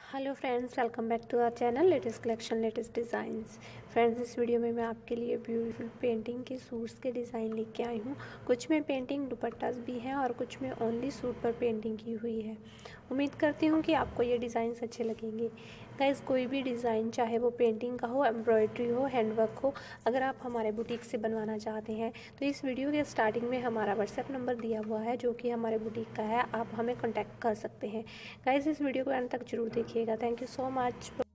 Hello friends, welcome back to our channel latest collection latest designs. Friends, इस video में मैं आपके लिए ब्यूटीफुल पेंटिंग के सूट्स के डिज़ाइन लेके आई हूँ। कुछ में पेंटिंग दुपट्टास भी हैं और कुछ में ओनली सूट पर पेंटिंग की हुई है। उम्मीद करती हूँ कि आपको ये डिज़ाइंस अच्छे लगेंगे। गाइस, कोई भी डिज़ाइन, चाहे वो पेंटिंग का हो, एम्ब्रॉयडरी हो, हैंडवर्क हो, अगर आप हमारे बुटीक से बनवाना चाहते हैं तो इस वीडियो के स्टार्टिंग में हमारा व्हाट्सएप नंबर दिया हुआ है जो कि हमारे बुटीक का है। आप हमें कॉन्टैक्ट कर सकते हैं। गाइस, इस वीडियो को अंत तक जरूर देखिएगा। Thank you so much.